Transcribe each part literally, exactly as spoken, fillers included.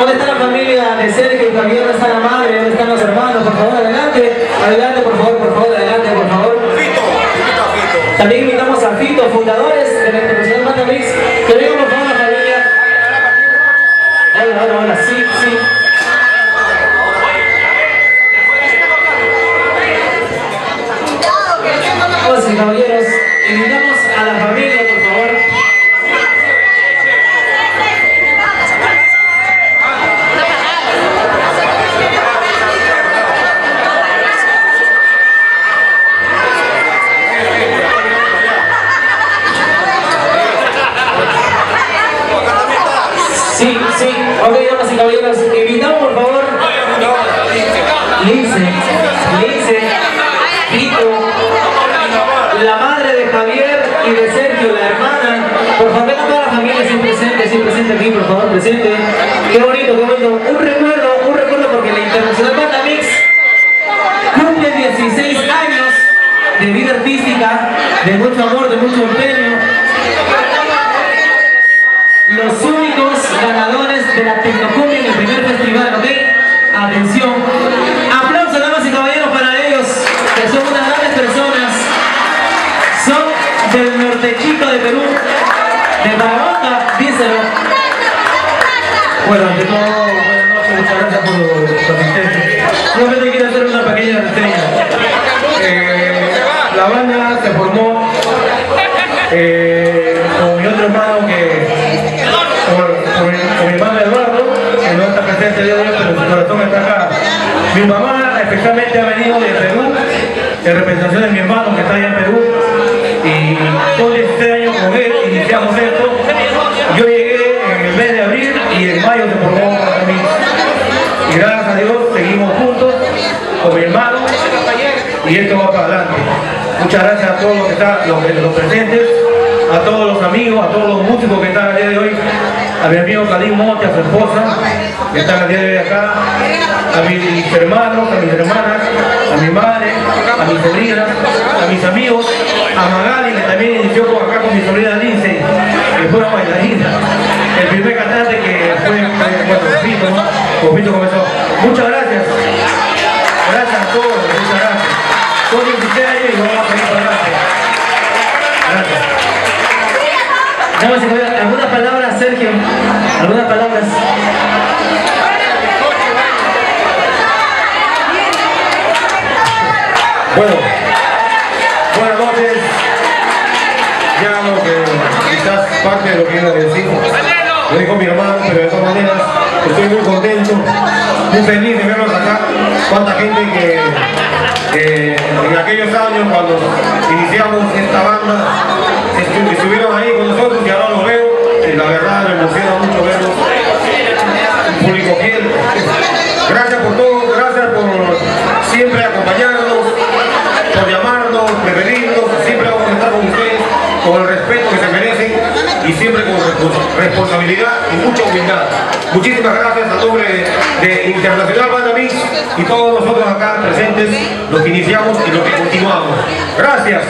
¿Dónde está la familia de Sergio y Javier? ¿Dónde está la madre? ¿Dónde están los hermanos? Por favor, adelante. Adelante, por favor, por favor, adelante, por favor. Fito, Fito, Fito. También invitamos a Fito, fundadores de la Internacional Banda Mix. Que vengan por favor la familia. Hola, hola, hola, sí, sí. Damas y caballeros, invitamos a la familia, por favor. Sí, sí, ok, damas y caballeros, invitamos por favor Lince, Lince, Vito, la madre de Javier y de Sergio, la hermana. Por favor, vengan toda la familia, sin presente, sin presente aquí, por favor, presente. Qué bonito, qué bonito. Un recuerdo, un recuerdo porque la Internacional Banda Mix cumple dieciséis años de vida artística, de mucho amor, de mucho empeño. Los únicos ganadores de la Tecnocumbia en el primer festival, ¿ok? Atención. Aplausos, damas y caballeros, para ellos, que son unas grandes personas. Son del nortechito de Perú, de Paramonta, díselo. Bueno, ante todo, buenas noches, muchas gracias por su asistencia. Solamente quiero hacer una pequeña reseña. Eh, la banda se formó eh, con mi otro hermano que Con, con, mi, con mi hermano Eduardo, que no está presente el día de hoy, pero su corazón está acá. Mi mamá especialmente ha venido de Perú, en representación de mi hermano que está allá en Perú, y son dieciséis años con él, iniciamos esto. Yo llegué en el mes de abril y en mayo se formó Banda Mix. Y gracias a Dios seguimos juntos con mi hermano y esto va para adelante. Muchas gracias a todos los que están, los, los presentes, a todos los amigos, a todos los músicos que están el día de hoy, a mi amigo Kalim Monte, a su esposa, que están el día de hoy acá, a mis hermanos, a mis hermanas, a mi madre, a mis sobrinas, a mis amigos, a Magali, que también inició acá con mi sobrina Lince, que fue una bailarina, el primer cantante que fue, bueno, Fito, ¿no? Con Fito comenzó. Muchas gracias, gracias a todos, muchas gracias. Son dieciséis años y vamos a seguir para adelante. Gracias. Damas y caballeros, ¿algunas palabras, Sergio? ¿Algunas palabras? Bueno, buenas noches. Ya lo que quizás parte de lo que iba a decir lo dijo mi hermano, pero de todas maneras estoy muy contento, muy feliz de verlos acá. Cuánta gente que eh, en aquellos años cuando iniciamos esta banda estu estuvieron ahí con nosotros y ahora los veo y la verdad me emociona mucho verlos. Un público fiel. Gracias por todo, gracias por siempre acompañarnos, por llamarnos, preferirnos. Siempre vamos a estar con ustedes con el respeto que se merecen y siempre con responsabilidad y mucha humildad. Muchísimas gracias a nombre de Internacional Banda Mix y todos nosotros acá presentes, los que iniciamos y los que continuamos. Gracias.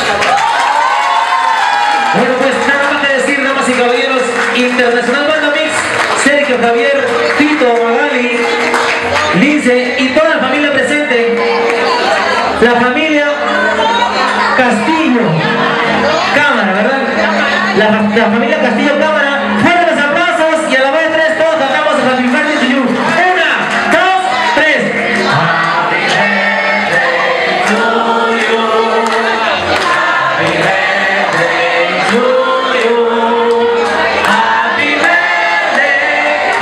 Bueno, pues nada más que decir, damas y caballeros, Internacional Banda Mix, Sergio, Javier, Tito, Magali, Lince y toda la familia presente. La familia Castillo Cámara, ¿verdad? La, la familia Castillo Cámara. Fuertes los aplausos y a la vez tres todos cantamos a Happy Birthday to you. Una, dos, tres. Happy birthday to you. Happy birthday to you. Happy birthday.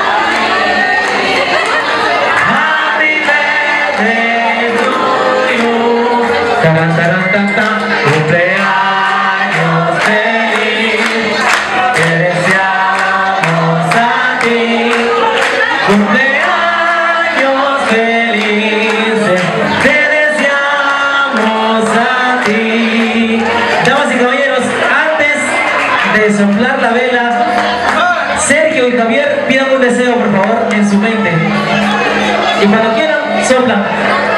Happy birthday to you. Taran, taran, tan, tan. Cumpleaños feliz. Te deseamos a ti. Cumpleaños felices. Te deseamos a ti. Damas y caballeros, antes de soplar la vela, Sergio y Javier pidan un deseo, por favor, en su mente. Y cuando quieran, soplan.